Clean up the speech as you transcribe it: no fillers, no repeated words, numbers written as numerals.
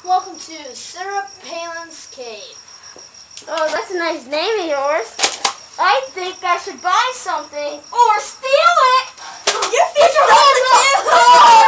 Welcome to Sarah Palin's Cave. Oh, that's a nice name of yours. I think I should buy something or steal it. Your future husband!